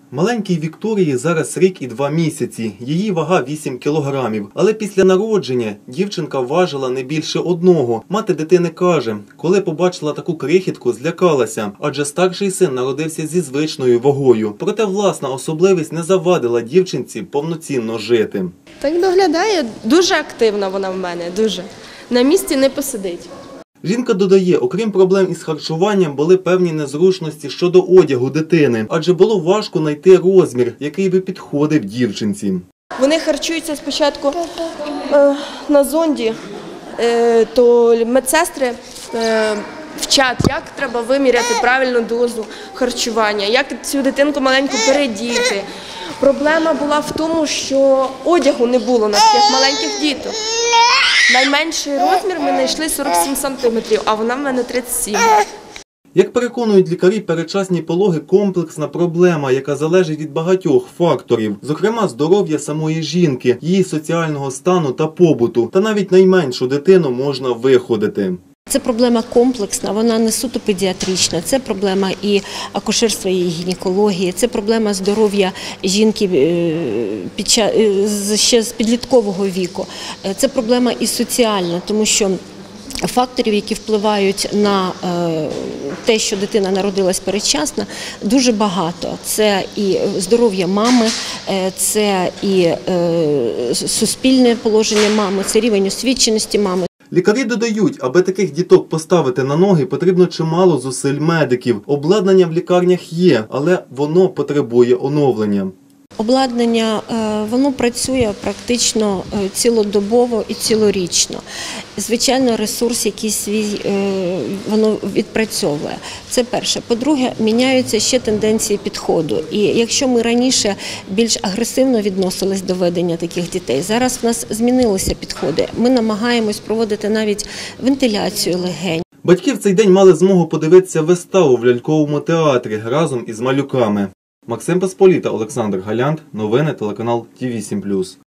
Маленькій Вікторії зараз рік і 2 місяці. Її вага 8 кілограмів. Але після народження дівчинка важила не більше 1. Мати дитини каже, коли побачила таку крихітку, злякалася, адже старший син народився зі звичною вагою. Проте власна особливість не завадила дівчинці повноцінно жити. Так доглядає, дуже активна вона в мене, дуже. На місці не посидить. Жінка додає, окрім проблем із харчуванням, були певні незручності щодо одягу дитини, адже було важко знайти розмір, який би підходив дівчинці. Вони харчуються спочатку на зонді, то медсестри вчать, як треба виміряти правильну дозу харчування, як цю дитинку маленьку передіти. Проблема була в тому, що одягу не було на таких маленьких діток. Найменший розмір ми знайшли 47 сантиметрів, а вона в мене 37. Як переконують лікарі, передчасні пологи – комплексна проблема, яка залежить від багатьох факторів. Зокрема, здоров'я самої жінки, її соціального стану та побуту. Та навіть найменшу дитину можна виходити. Це проблема комплексна, вона не суто педіатрична, це проблема і акушерства, і гінекології, це проблема здоров'я жінки ще з підліткового віку, це проблема і соціальна, тому що факторів, які впливають на те, що дитина народилась передчасно, дуже багато. Це і здоров'я мами, це і суспільне положення мами, це рівень освіченості мами. Лікарі додають, аби таких діток поставити на ноги, потрібно чимало зусиль медиків. Обладнання в лікарнях є, але воно потребує оновлення. Обладнання, воно працює практично цілодобово і цілорічно. Звичайно, ресурс якийсь свій воно відпрацьовує. Це перше. По-друге, міняються ще тенденції підходу. І якщо ми раніше більш агресивно відносились до ведення таких дітей, зараз в нас змінилися підходи. Ми намагаємось проводити навіть вентиляцію легень. Батьки в цей день мали змогу подивитися виставу в ляльковому театрі разом із малюками. Максим Посполіта, Олександр Галянт. Новини телеканал ТІВІ 7+.